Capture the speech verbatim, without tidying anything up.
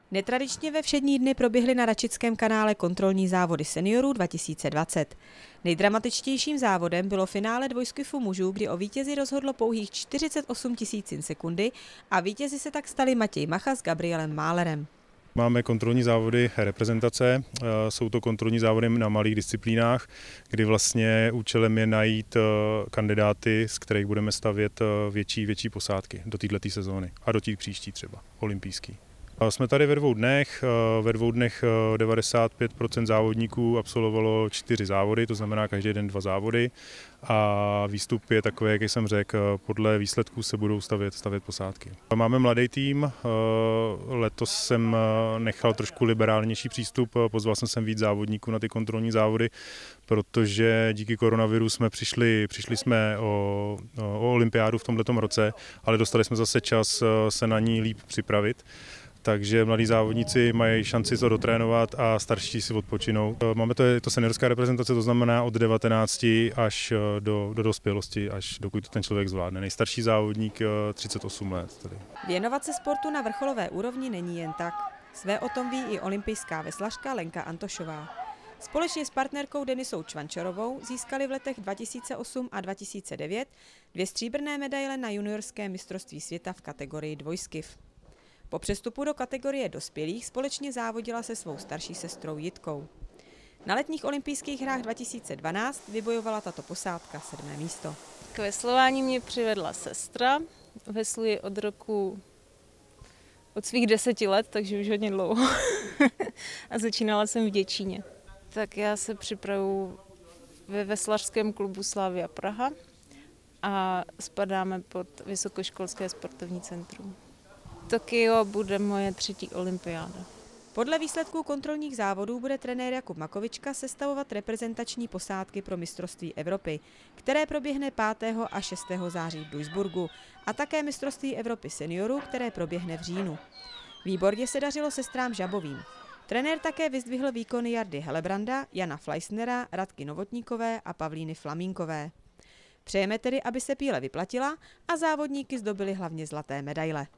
Netradičně ve všední dny proběhly na Račickém kanále kontrolní závody seniorů dva tisíce dvacet. Nejdramatičtějším závodem bylo finále dvojskifu mužů, kdy o vítězi rozhodlo pouhých čtyřicet osm tisícin sekundy a vítězi se tak stali Matěj Macha s Gabrielem Málerem. Máme kontrolní závody reprezentace, jsou to kontrolní závody na malých disciplínách, kdy vlastně účelem je najít kandidáty, z kterých budeme stavět větší, větší posádky do této sezóny a do těch příští třeba, olympijský. Jsme tady ve dvou dnech, ve dvou dnech devadesát pět procent závodníků absolvovalo čtyři závody, to znamená každý den dva závody a výstup je takový, jak jsem řekl, podle výsledků se budou stavět, stavět posádky. Máme mladý tým, letos jsem nechal trošku liberálnější přístup, pozval jsem sem víc závodníků na ty kontrolní závody, protože díky koronaviru jsme přišli, přišli jsme o, o olympiádu v tomhletom roce, ale dostali jsme zase čas se na ní líp připravit. Takže mladí závodníci mají šanci to dotrénovat a starší si odpočinout. Máme to, je to seniorská reprezentace, to znamená od devatenácti až do, do dospělosti, až dokud to ten člověk zvládne. Nejstarší závodník třicet osm let. Tady. Věnovat se sportu na vrcholové úrovni není jen tak. Své o tom ví i olympijská veslařka Lenka Antošová. Společně s partnerkou Denisou Čvančarovou získali v letech dva tisíce osm a dva tisíce devět dvě stříbrné medaile na juniorském mistrovství světa v kategorii dvojskiv. Po přestupu do kategorie dospělých společně závodila se svou starší sestrou Jitkou. Na letních olympijských hrách dva tisíce dvanáct vybojovala tato posádka sedmé místo. K veslování mě přivedla sestra. Vesluji od roku, od svých deseti let, takže už hodně dlouho. A začínala jsem v Děčíně. Tak já se připravuji ve veslařském klubu Slavia Praha a spadáme pod Vysokoškolské sportovní centrum. Tokio bude moje třetí olympiáda. Podle výsledků kontrolních závodů bude trenér Jakub Makovička sestavovat reprezentační posádky pro mistrovství Evropy, které proběhne pátého a šestého září v Duisburgu, a také mistrovství Evropy seniorů, které proběhne v říjnu. Výborně se dařilo sestrám Žabovým. Trenér také vyzdvihl výkony Jardy Helebranda, Jana Fleissnera, Radky Novotníkové a Pavlíny Flamínkové. Přejeme tedy, aby se píle vyplatila a závodníky zdobily hlavně zlaté medaile.